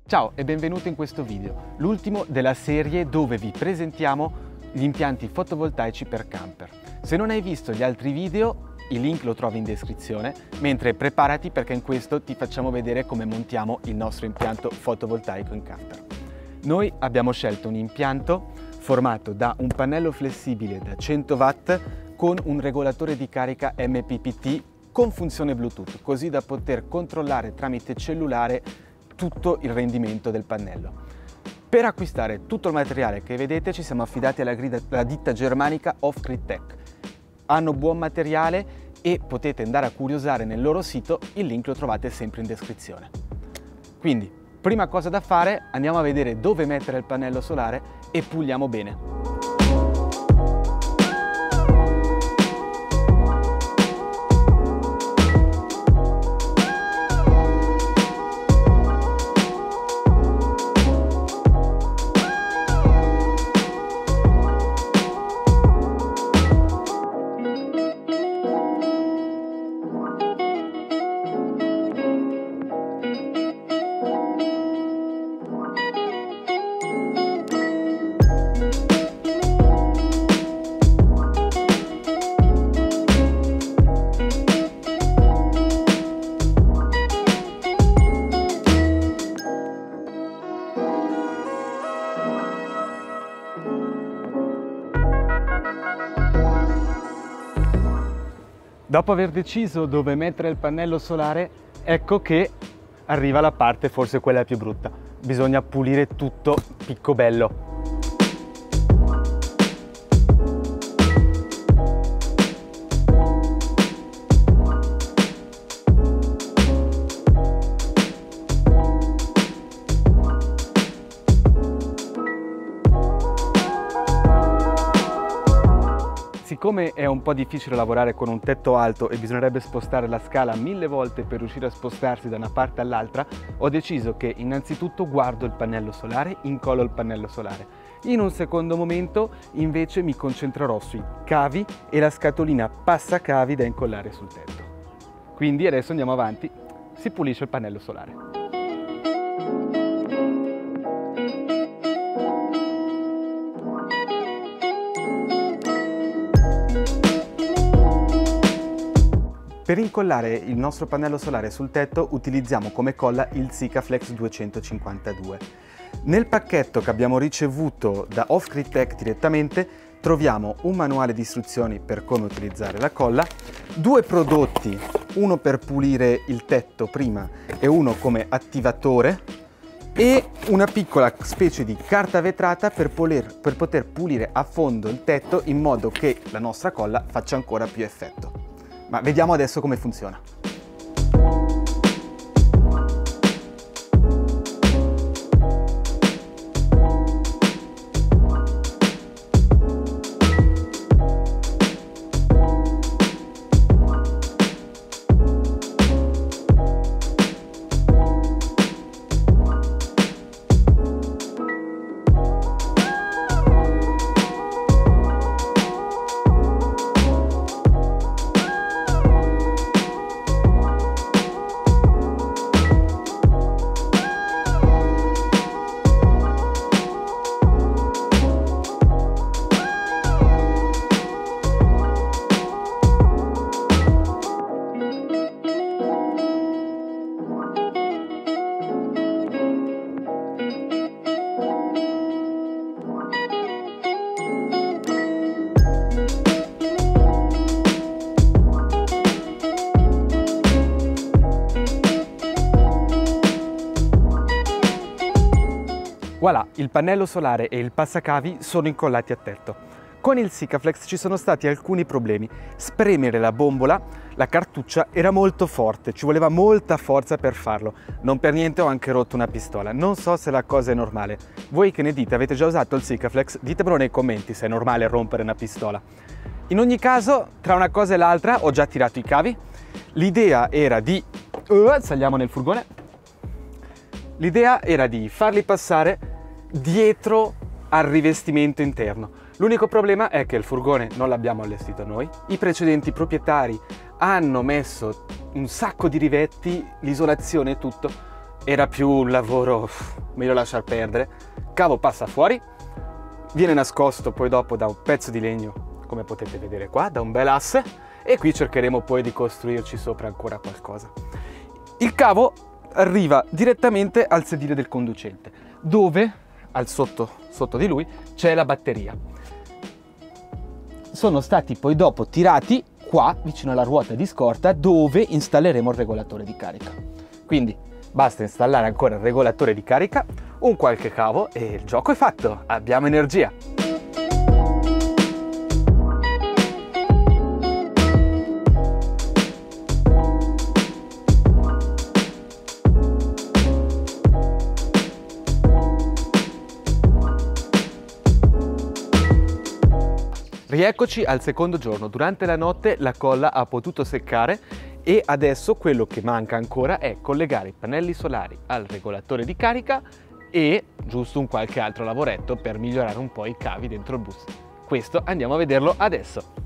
Ciao e benvenuto in questo video, l'ultimo della serie dove vi presentiamo gli impianti fotovoltaici per camper. Se non hai visto gli altri video, il link lo trovi in descrizione, mentre preparati perché in questo ti facciamo vedere come montiamo il nostro impianto fotovoltaico in camper. Noi abbiamo scelto un impianto formato da un pannello flessibile da 100 watt con un regolatore di carica MPPT con funzione Bluetooth, così da poter controllare tramite cellulare tutto il rendimento del pannello. Per acquistare tutto il materiale che vedete ci siamo affidati alla ditta germanica Off-Grid Tech. Hanno buon materiale e potete andare a curiosare nel loro sito, il link lo trovate sempre in descrizione. Quindi, prima cosa da fare, andiamo a vedere dove mettere il pannello solare e puliamo bene. Dopo aver deciso dove mettere il pannello solare, ecco che arriva la parte forse quella più brutta. Bisogna pulire tutto piccobello. Siccome è un po' difficile lavorare con un tetto alto e bisognerebbe spostare la scala 1000 volte per riuscire a spostarsi da una parte all'altra, ho deciso che innanzitutto guardo il pannello solare, incollo il pannello solare. In un secondo momento invece mi concentrerò sui cavi e la scatolina passacavi da incollare sul tetto. Quindi adesso andiamo avanti, si pulisce il pannello solare. Per incollare il nostro pannello solare sul tetto utilizziamo come colla il Sikaflex 252. Nel pacchetto che abbiamo ricevuto da Off-Grid Tech direttamente troviamo un manuale di istruzioni per come utilizzare la colla, due prodotti, uno per pulire il tetto prima e uno come attivatore e una piccola specie di carta vetrata per poter pulire a fondo il tetto in modo che la nostra colla faccia ancora più effetto. Ma vediamo adesso come funziona. Voilà, il pannello solare e il passacavi sono incollati a tetto. Con il Sikaflex ci sono stati alcuni problemi. Spremere la bombola, la cartuccia, era molto forte, ci voleva molta forza per farlo. Non per niente ho anche rotto una pistola. Non so se la cosa è normale. Voi che ne dite? Avete già usato il Sikaflex? Ditemelo nei commenti se è normale rompere una pistola. In ogni caso, tra una cosa e l'altra ho già tirato i cavi. L'idea era di... saliamo nel furgone. L'idea era di farli passare dietro al rivestimento interno. L'unico problema è che il furgone non l'abbiamo allestito noi, i precedenti proprietari hanno messo un sacco di rivetti, l'isolazione e tutto, era più un lavoro, meglio lasciar perdere. Cavo passa fuori, viene nascosto poi dopo da un pezzo di legno, come potete vedere qua, da un bel asse, e qui cercheremo poi di costruirci sopra ancora qualcosa. Il cavo arriva direttamente al sedile del conducente, dove, sotto di lui, c'è la batteria. Sono stati poi dopo tirati qua, vicino alla ruota di scorta, dove installeremo il regolatore di carica. Quindi basta installare ancora il regolatore di carica, un qualche cavo e il gioco è fatto, abbiamo energia. Rieccoci al secondo giorno. Durante la notte la colla ha potuto seccare e adesso quello che manca ancora è collegare i pannelli solari al regolatore di carica e giusto un qualche altro lavoretto per migliorare un po' i cavi dentro il bus. Questo andiamo a vederlo adesso.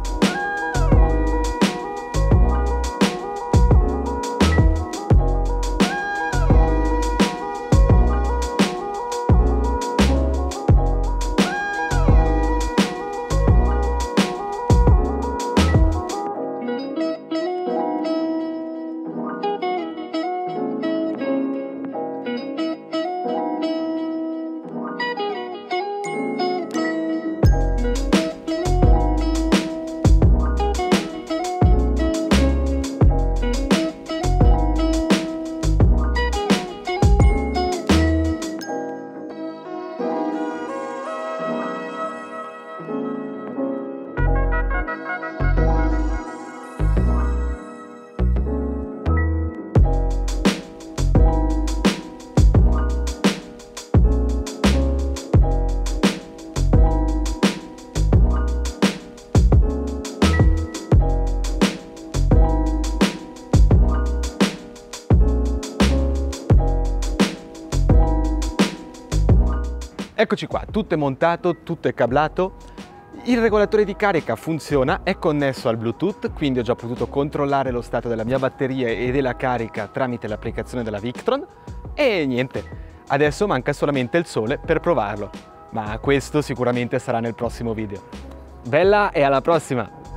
Eccoci qua, tutto è montato, tutto è cablato. Il regolatore di carica funziona, è connesso al Bluetooth, quindi ho già potuto controllare lo stato della mia batteria e della carica tramite l'applicazione della Victron. E niente, adesso manca solamente il sole per provarlo, ma questo sicuramente sarà nel prossimo video. Bella e alla prossima!